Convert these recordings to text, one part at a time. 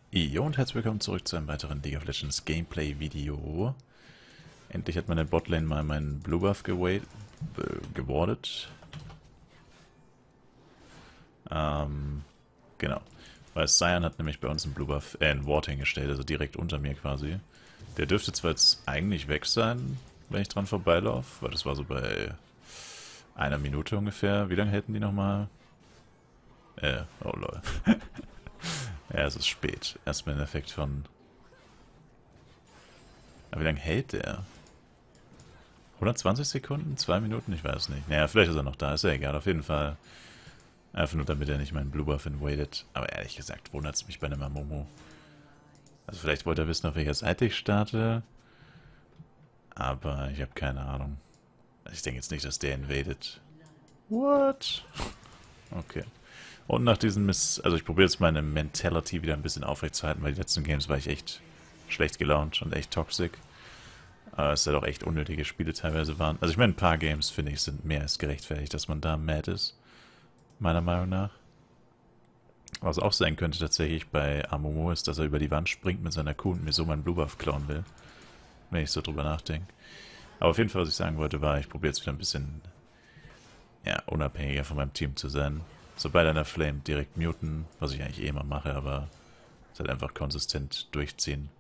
Jo und herzlich willkommen zurück zu einem weiteren League of Legends Gameplay-Video. Endlich hat meine Botlane mal meinen Blue Buff gewardet. Genau. Weil Cyan hat nämlich bei uns einen Blue Buff, einen Ward hingestellt, also direkt unter mir quasi. Der dürfte zwar jetzt eigentlich weg sein, wenn ich dran vorbeilaufe, weil das war so bei einer Minute ungefähr. Wie lange hätten die nochmal? Oh lol. Ja, es ist spät. Erstmal ein Effekt von... Aber wie lange hält der? 120 Sekunden? 2 Minuten? Ich weiß nicht. Naja, vielleicht ist er noch da. Ist ja egal. Auf jeden Fall. Einfach nur, damit er nicht meinen Blue Buff invadet. Aber ehrlich gesagt, wundert es mich bei einem Amumu. Also vielleicht wollte er wissen, auf welcher Seite ich starte. Aber ich habe keine Ahnung. Also ich denke jetzt nicht, dass der invadet. What? Okay. Und nach diesem also ich probiere jetzt meine Mentality wieder ein bisschen aufrechtzuerhalten, weil die letzten Games war ich echt schlecht gelaunt und echt toxic. Es halt auch echt unnötige Spiele teilweise waren. Also ich meine, ein paar Games, finde ich, sind mehr als gerechtfertigt, dass man da mad ist. Meiner Meinung nach. Was auch sein könnte tatsächlich bei Amumu ist, dass er über die Wand springt mit seiner Kuh und mir so meinen Blue Buff klauen will. Wenn ich so drüber nachdenke. Aber auf jeden Fall, was ich sagen wollte, war, ich probiere jetzt wieder ein bisschen unabhängiger von meinem Team zu sein. Sobald einer Flame direkt muten, was ich eigentlich eh immer mache, aber es halt einfach konsistent durchziehen.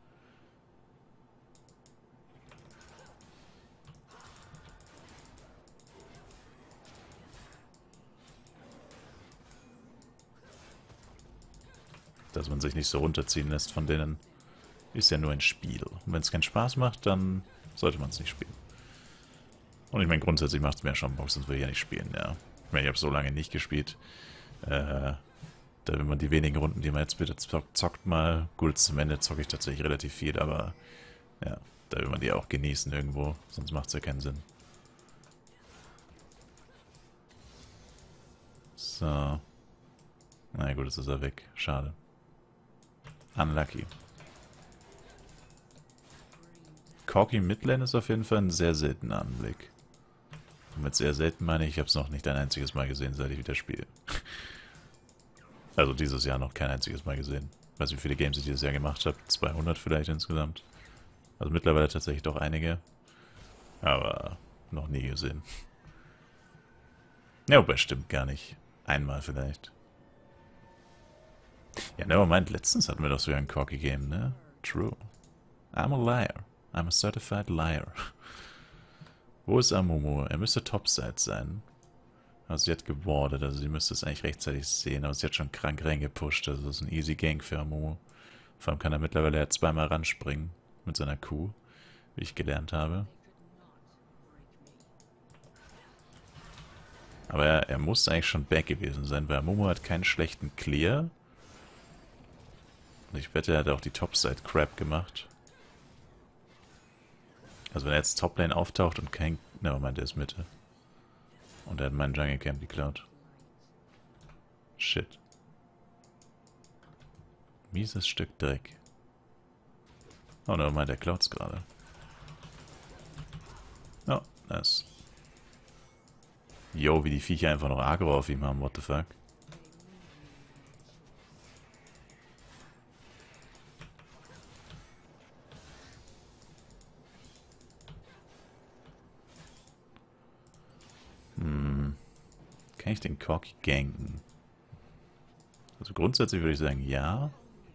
Dass man sich nicht so runterziehen lässt von denen, ist ja nur ein Spiel. Und wenn es keinen Spaß macht, dann sollte man es nicht spielen. Und ich meine, grundsätzlich macht es mir schon Bock, sonst will ich ja nicht spielen, ja. Ich meine, ich habe so lange nicht gespielt. Da will man die wenigen Runden, die man jetzt bitte zockt mal. Gut, zum Ende zocke ich tatsächlich relativ viel, aber ja, da will man die auch genießen irgendwo, sonst macht es ja keinen Sinn. So. Na gut, jetzt ist er weg. Schade. Unlucky. Corki Midlane ist auf jeden Fall ein sehr seltener Anblick. Und mit sehr selten meine ich habe es noch nicht ein einziges Mal gesehen, seit ich wieder spiele. Also dieses Jahr noch kein einziges Mal gesehen. Ich weiß nicht, wie viele Games ich dieses Jahr gemacht habe. 200 vielleicht insgesamt. Also mittlerweile tatsächlich doch einige. Aber noch nie gesehen. Ja, wobei stimmt gar nicht. Einmal vielleicht. Ja, nevermind, letztens hatten wir doch sogar ein Corki-Game, ne? True. I'm a liar. I'm a certified liar. Wo ist Amumu? Er müsste Topside sein. Also sie hat gewardet, also sie müsste es eigentlich rechtzeitig sehen, aber sie hat schon krank reingepusht, also das ist ein easy Gank für Amumu. Vor allem kann er mittlerweile ja zweimal ranspringen mit seiner Kuh, wie ich gelernt habe. Aber er muss eigentlich schon back gewesen sein, weil Amumu hat keinen schlechten Clear. Und ich wette, er hat auch die Topside Crap gemacht. Also wenn er jetzt Toplane auftaucht und kein... Nevermind, der ist Mitte. Und er hat meinen Jungle Camp geklaut. Shit. Mieses Stück Dreck. Oh, nevermind, der klaut's gerade. Oh, nice. Yo, wie die Viecher einfach noch Agro auf ihm haben, what the fuck. Kann ich den Corki ganken? Also grundsätzlich würde ich sagen, ja.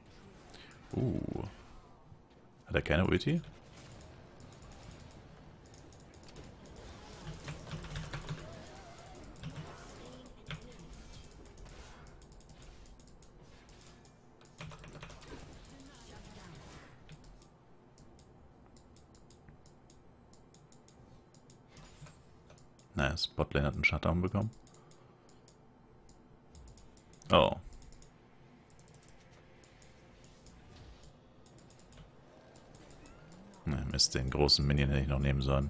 Hat er keine Ulti? Nice, Botlane hat einen Shutdown bekommen. Oh. Ne, Mist, den großen Minion hätte ich noch nehmen sollen.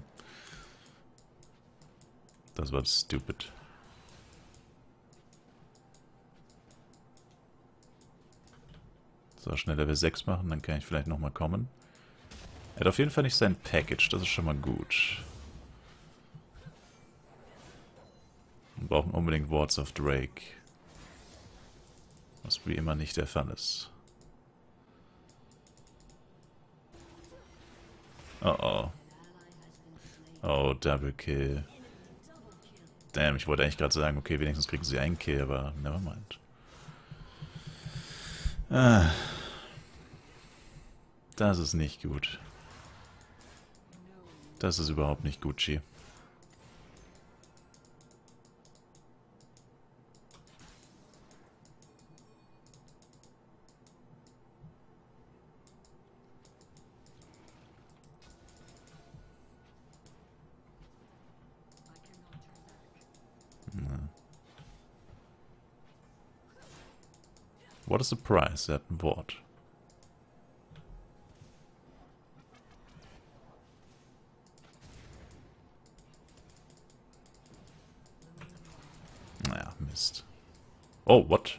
Das war stupid. So, schnell Level 6 machen, dann kann ich vielleicht nochmal kommen. Er hat auf jeden Fall nicht sein Package, das ist schon mal gut. Wir brauchen unbedingt Wards of Drake. Was wie immer nicht der Fall ist. Oh oh. Oh, Double Kill. Damn, ich wollte eigentlich gerade sagen, okay, wenigstens kriegen sie einen Kill, aber nevermind. Ah, das ist nicht gut. Das ist überhaupt nicht Gucci. What a surprise, er hat ein Wort. Naja, Mist. Oh, what?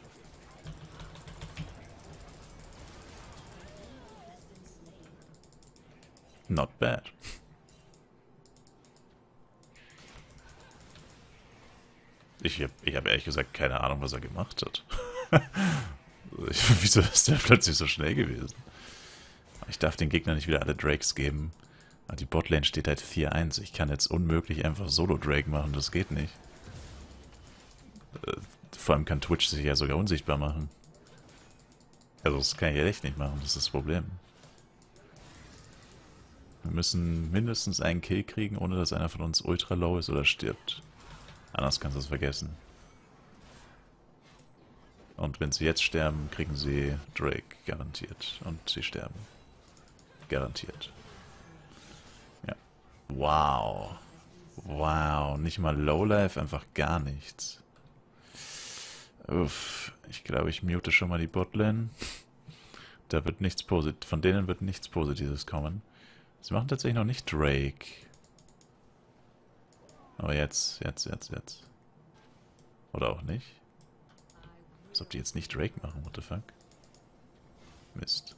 Not bad. Ich hab ehrlich gesagt keine Ahnung, was er gemacht hat. Wieso ist der plötzlich so schnell gewesen? Ich darf den Gegner nicht wieder alle Drakes geben. Aber die Botlane steht halt 4-1. Ich kann jetzt unmöglich einfach Solo-Drake machen, das geht nicht. Vor allem kann Twitch sich ja sogar unsichtbar machen. Also das kann ich ja echt nicht machen, das ist das Problem. Wir müssen mindestens einen Kill kriegen, ohne dass einer von uns ultra low ist oder stirbt. Anders kannst du es vergessen. Und wenn sie jetzt sterben, kriegen sie Drake, garantiert. Und sie sterben. Garantiert. Ja. Wow. Wow, nicht mal Lowlife, einfach gar nichts. Uff, ich glaube, ich mute schon mal die Botlane. Da wird nichts Positives, von denen wird nichts Positives kommen. Sie machen tatsächlich noch nicht Drake. Aber jetzt. Oder auch nicht. Als ob die jetzt nicht Drake machen, what the fuck? Mist.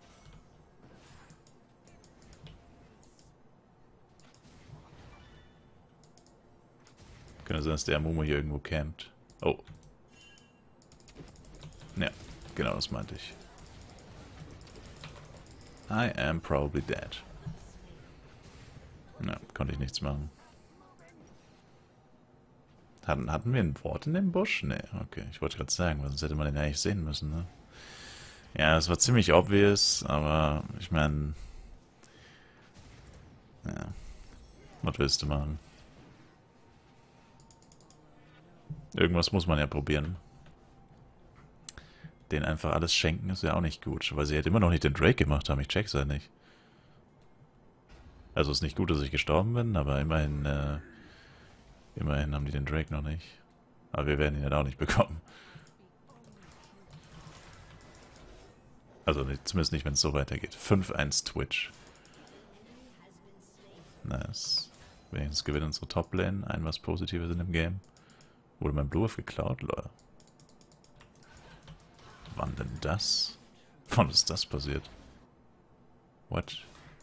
Könnte sein, dass der Amumu hier irgendwo campt. Oh. Ja, genau das meinte ich. I am probably dead. Ja, konnte ich nichts machen. Hatten wir ein Wort in dem Busch? Nee, okay. Ich wollte gerade sagen, weil sonst hätte man den ja eigentlich sehen müssen, ne? Ja, es war ziemlich obvious, aber ich meine... Ja. Was willst du machen? Irgendwas muss man ja probieren. Den einfach alles schenken ist ja auch nicht gut, weil sie halt immer noch nicht den Drake gemacht haben. Ich check's halt nicht. Also ist nicht gut, dass ich gestorben bin, aber immerhin, immerhin haben die den Drake noch nicht. Aber wir werden ihn halt auch nicht bekommen. Also zumindest nicht, wenn es so weitergeht. 5-1 Twitch. Nice. Wenigstens gewinnen unsere Top-Lane. Ein was Positives in dem Game. Wurde mein Blue geklaut, lol. Wann denn das? Wann ist das passiert? What?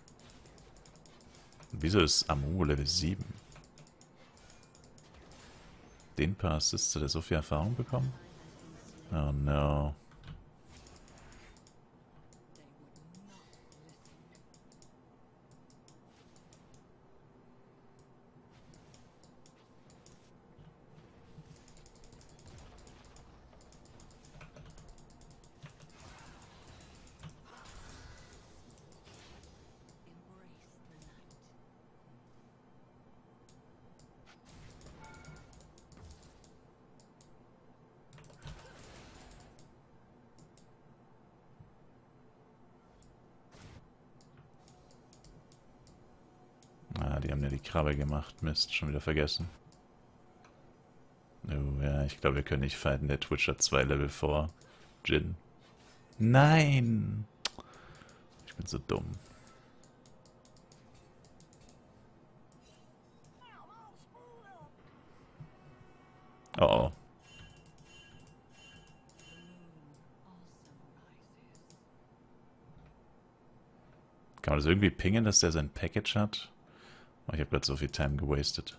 Wieso ist Amumu Level 7? Den paar Assists hat er so viel Erfahrung bekommen? Oh no. Ah, die haben ja die Krabbe gemacht. Mist, schon wieder vergessen. Oh ja, ich glaube, wir können nicht fighten. Der Twitch hat 2 Level vor. Jin. Nein! Ich bin so dumm. Oh oh. Kann man das irgendwie pingen, dass der sein Package hat? Oh, ich habe gerade so viel Time gewastet.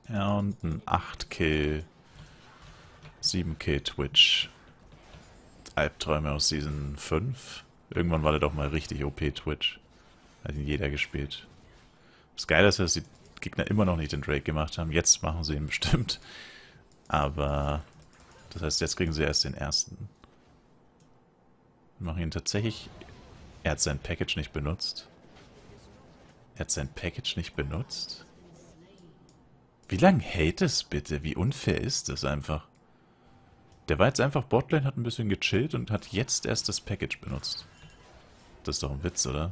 Ja, und ein 8-Kill, 7-Kill Twitch. Albträume aus Season 5. Irgendwann war der doch mal richtig OP Twitch. Hat ihn jeder gespielt. Das Geile ist, dass die Gegner immer noch nicht den Drake gemacht haben. Jetzt machen sie ihn bestimmt. Aber das heißt, jetzt kriegen sie erst den ersten. Wir machen ihn tatsächlich... Er hat sein Package nicht benutzt. Er hat sein Package nicht benutzt? Wie lange hält es bitte? Wie unfair ist das einfach? Der war jetzt einfach Botlane, hat ein bisschen gechillt und hat jetzt erst das Package benutzt. Das ist doch ein Witz, oder?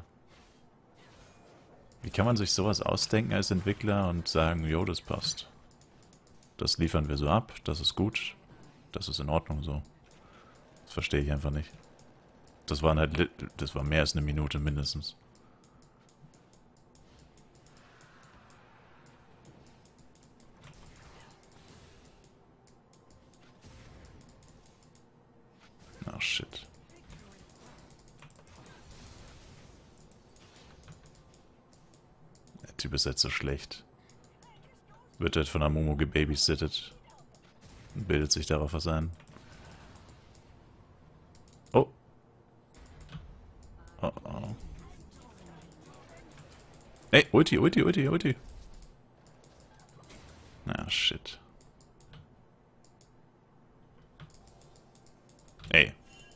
Wie kann man sich sowas ausdenken als Entwickler und sagen, jo, das passt. Das liefern wir so ab, das ist gut, das ist in Ordnung so. Das verstehe ich einfach nicht. Das waren halt, das war mehr als eine Minute mindestens. Oh shit. Der Typ ist halt so schlecht. Wird halt von Amumu gebabysittet. Und bildet sich darauf was ein. Oh. Oh oh. Ey, Ulti, Ulti, Ulti, Ulti. Ah, shit. Ey.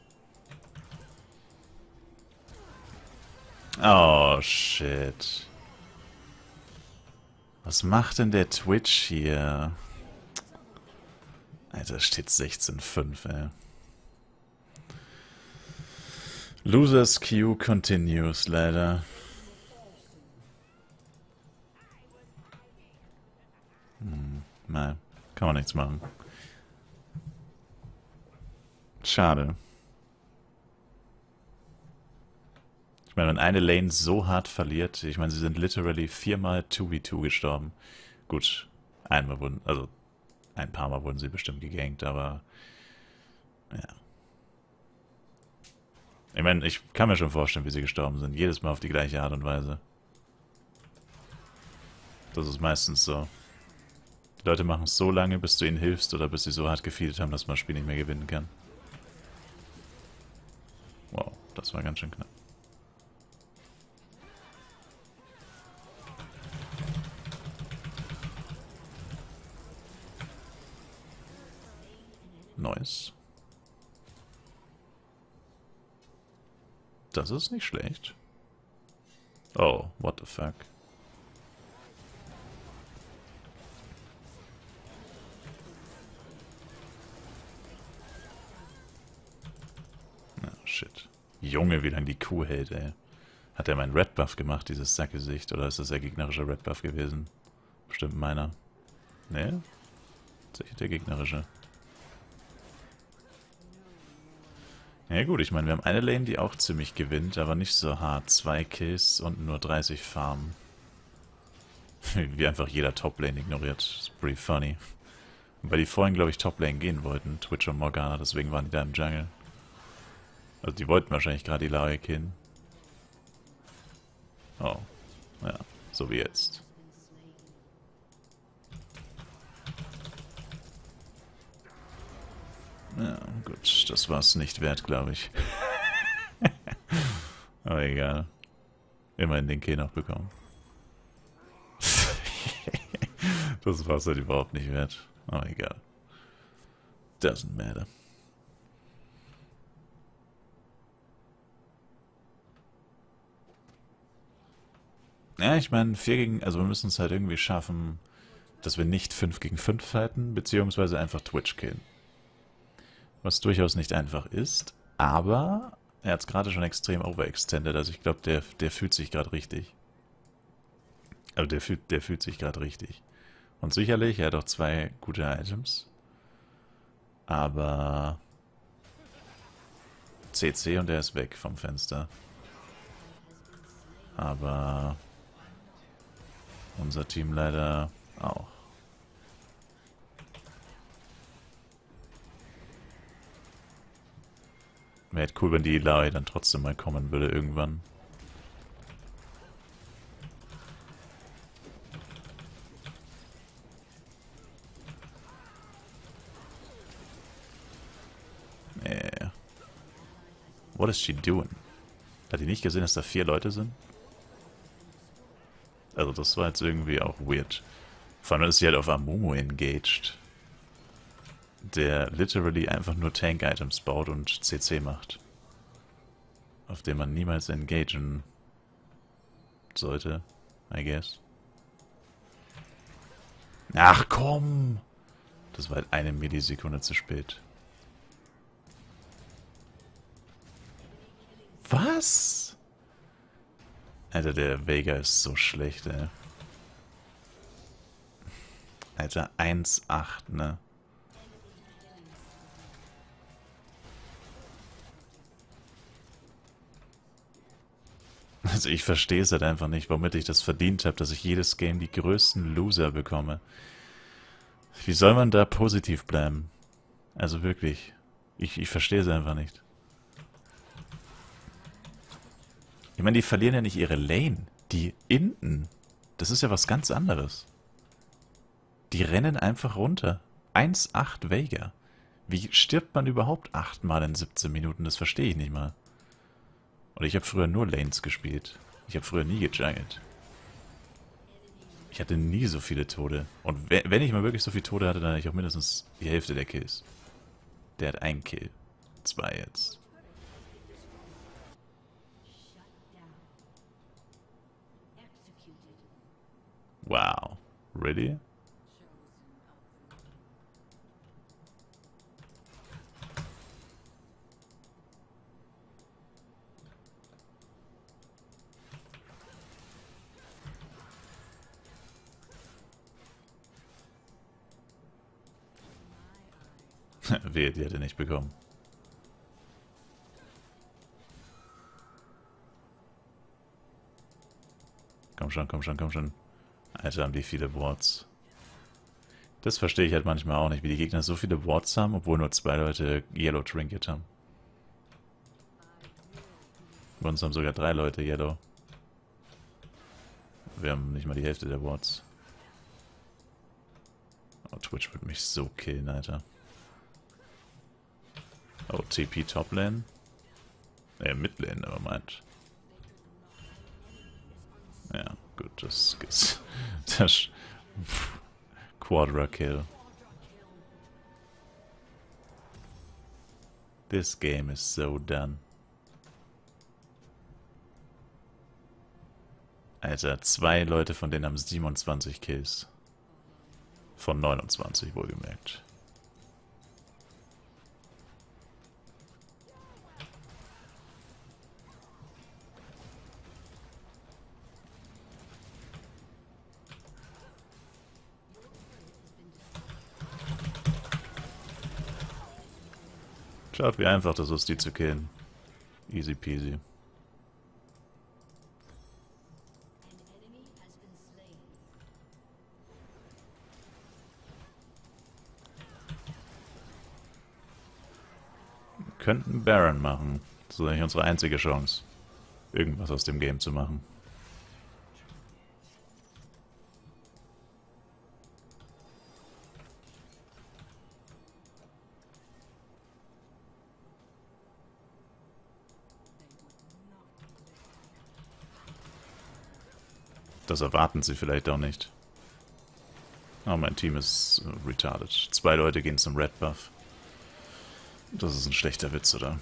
Oh, shit. Was macht denn der Twitch hier? Alter, steht 16:5, ey. Losers Queue continues, leider. Nein, kann man nichts machen. Schade. Ich meine, wenn eine Lane so hart verliert, ich meine, sie sind literally 4-mal 2v2 gestorben. Gut, einmal wurden, also ein paar Mal wurden sie bestimmt gegankt, aber ja. Ich meine, ich kann mir schon vorstellen, wie sie gestorben sind. Jedes Mal auf die gleiche Art und Weise. Das ist meistens so. Die Leute machen es so lange, bis du ihnen hilfst oder bis sie so hart gefeedet haben, dass man das Spiel nicht mehr gewinnen kann. Wow, das war ganz schön knapp. Nice. Das ist nicht schlecht. Oh, what the fuck. Oh, shit. Junge, wie lange die Kuh hält, ey. Hat er meinen Red Buff gemacht, dieses Sackgesicht? Oder ist das der gegnerische Red Buff gewesen? Bestimmt meiner. Ne? Sicher der gegnerische. Ja gut, ich meine, wir haben eine Lane, die auch ziemlich gewinnt, aber nicht so hart. 2 Kills und nur 30 Farmen. Wie einfach jeder Top-Lane ignoriert. Das ist pretty funny. Weil die vorhin, glaube ich, Top-Lane gehen wollten, Twitch und Morgana, deswegen waren die da im Jungle. Also die wollten wahrscheinlich gerade die Lage killen. Oh, ja, so wie jetzt. Ja, gut, das war es nicht wert, glaube ich. Aber egal. Immerhin den Kill noch bekommen. Das war es halt überhaupt nicht wert. Aber egal. Doesn't matter. Ja, ich meine, also wir müssen es halt irgendwie schaffen, dass wir nicht 5 gegen 5 fighten, beziehungsweise einfach Twitch killen. Was durchaus nicht einfach ist, aber er hat es gerade schon extrem overextended, also ich glaube, der fühlt sich gerade richtig. Also der fühlt sich gerade richtig. Und sicherlich, er hat auch 2 gute Items. Aber CC und er ist weg vom Fenster. Aber unser Team leider auch. Wäre halt cool, wenn die Ilaoi dann trotzdem mal kommen würde irgendwann. What is she doing? Hat die nicht gesehen, dass da 4 Leute sind? Also das war jetzt irgendwie auch weird. Vor allem ist sie halt auf Amumu engaged. Der literally einfach nur Tank-Items baut und CC macht. Auf den man niemals engagen sollte, I guess. Ach komm! Das war halt eine Millisekunde zu spät. Was? Alter, der Vega ist so schlecht, ey. Alter, 1,8, ne? Also ich verstehe es halt einfach nicht, womit ich das verdient habe, dass ich jedes Game die größten Loser bekomme. Wie soll man da positiv bleiben? Also wirklich. Ich verstehe es einfach nicht. Ich meine, die verlieren ja nicht ihre Lane. Die Inten. Das ist ja was ganz anderes. Die rennen einfach runter. 1,8 Vega. Wie stirbt man überhaupt 8 Mal in 17 Minuten? Das verstehe ich nicht mal. Oder ich habe früher nur Lanes gespielt. Ich habe früher nie gejungelt. Ich hatte nie so viele Tode. Und wenn ich mal wirklich so viele Tode hatte, dann hatte ich auch mindestens die Hälfte der Kills. Der hat 1 Kill. 2 jetzt. Wow. Really? Wehe, die hätte nicht bekommen. Komm schon, komm schon, komm schon. Alter, haben die viele Wards. Das verstehe ich halt manchmal auch nicht, wie die Gegner so viele Wards haben, obwohl nur 2 Leute Yellow Trinket haben. Bei uns haben sogar 3 Leute Yellow. Wir haben nicht mal die Hälfte der Wards. Oh, Twitch wird mich so killen, Alter. Oh, TP Toplane. Midlane, aber meint. Ja, gut, das ist... Das... Quadra Kill. This game is so done. Alter, 2 Leute von denen haben 27 Kills. Von 29, wohlgemerkt. Schaut, wie einfach das ist, die zu killen. Easy peasy. Wir könnten Baron machen. Das ist eigentlich unsere einzige Chance, irgendwas aus dem Game zu machen. Das erwarten sie vielleicht auch nicht. Oh, mein Team ist retarded. 2 Leute gehen zum Red Buff. Das ist ein schlechter Witz, oder?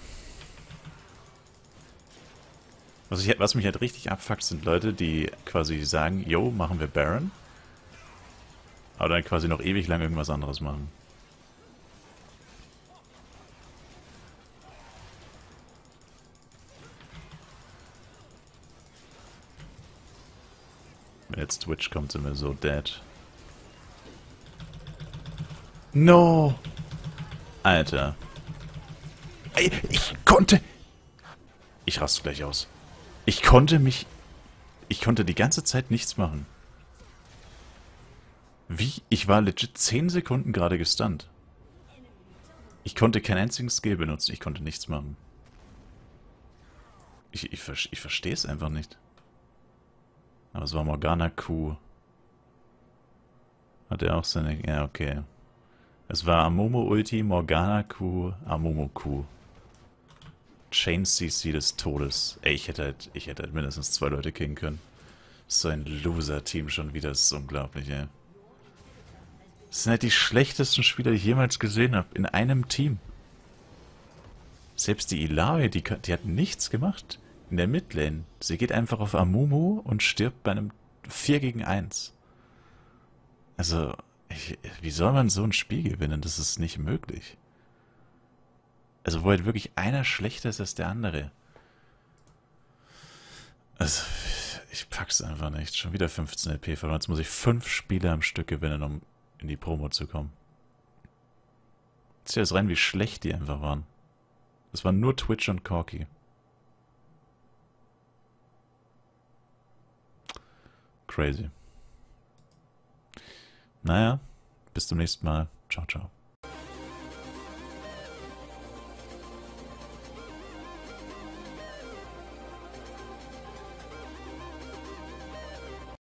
Was mich halt richtig abfuckt, sind Leute, die quasi sagen, yo, machen wir Baron. Aber dann quasi noch ewig lang irgendwas anderes machen. Wenn jetzt Twitch kommt, sind wir so dead. No! Alter. Ey, ich konnte... Ich raste gleich aus. Ich konnte die ganze Zeit nichts machen. Wie? Ich war legit 10 Sekunden gerade gestunt. Ich konnte keinen einzigen Skill benutzen. Ich konnte nichts machen. Ich verstehe es einfach nicht. Aber es war Morgana Q. Hat er auch seine... Ja, okay. Es war Amumu Ulti, Morgana Q, Amumu Q. Chain CC des Todes. Ey, ich hätte halt mindestens 2 Leute killen können. So ein Loser-Team schon wieder, das ist unglaublich, ey. Das sind halt die schlechtesten Spieler, die ich jemals gesehen habe. In einem Team. Selbst die Illaoi, die hat nichts gemacht. In der Midlane. Sie geht einfach auf Amumu und stirbt bei einem 4 gegen 1. Also, wie soll man so ein Spiel gewinnen? Das ist nicht möglich. Also, wo halt wirklich einer schlechter ist als der andere. Also, ich pack's einfach nicht. Schon wieder 15 LP verloren. Jetzt muss ich 5 Spiele am Stück gewinnen, um in die Promo zu kommen. Zieh das rein, wie schlecht die einfach waren. Das waren nur Twitch und Corki. Crazy. Naja, bis zum nächsten Mal. Ciao, ciao.